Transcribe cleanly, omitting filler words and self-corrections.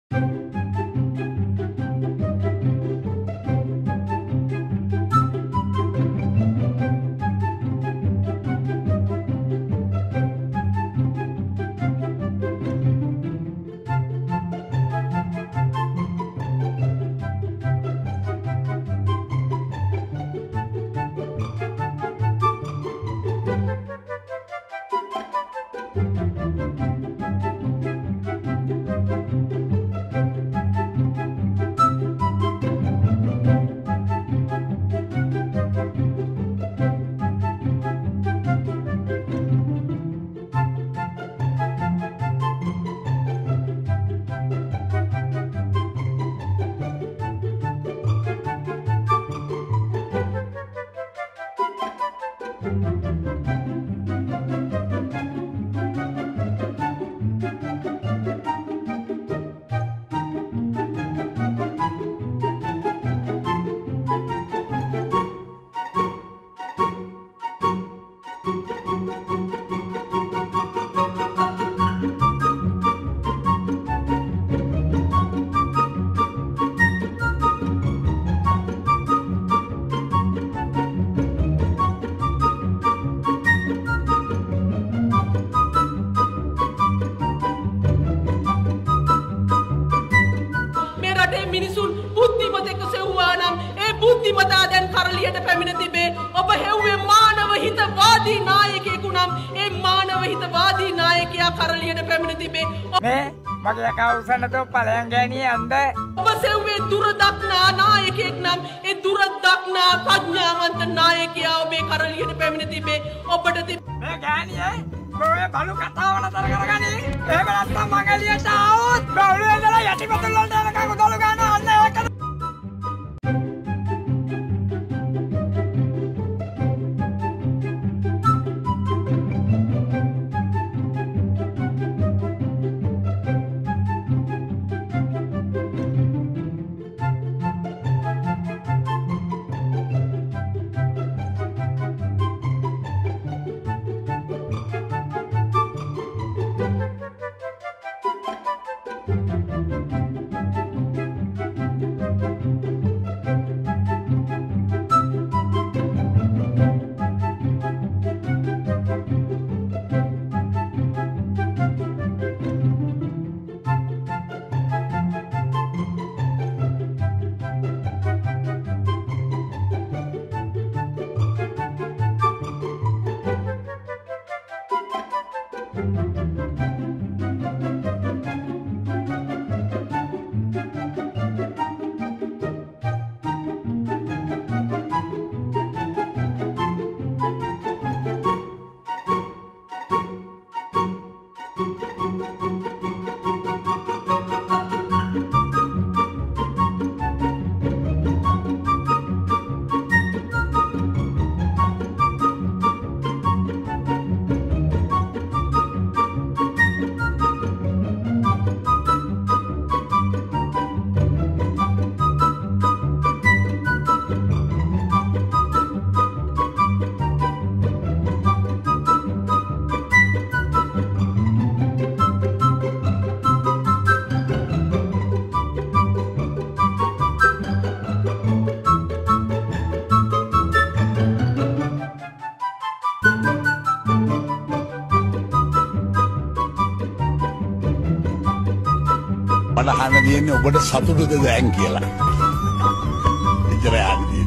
මගේ කවුසන තෝ පලයන් ගෑණියේ අන්ද ඔබ සෙව්වේ දුරදක්නා නායකයෙක් නම් ඒ දුරදක්නා ප්‍රඥාවන්ත නායකයා ඔබේ කරලියට පැමිණ තිබේ ඔබට මේ ගෑණියේ ඔය බලු කතාව නතර කරගනි එහෙම නැත්නම් මං එළියට ආවොත් බවුලේ ඉඳලා යටිපතුල් වලට යනකම් උදළු ගන්නවා අන්න ඒක මට අහන්න තියෙන්නේ ඔබට සතුටුද දැන් කියලා. එච්චරයි.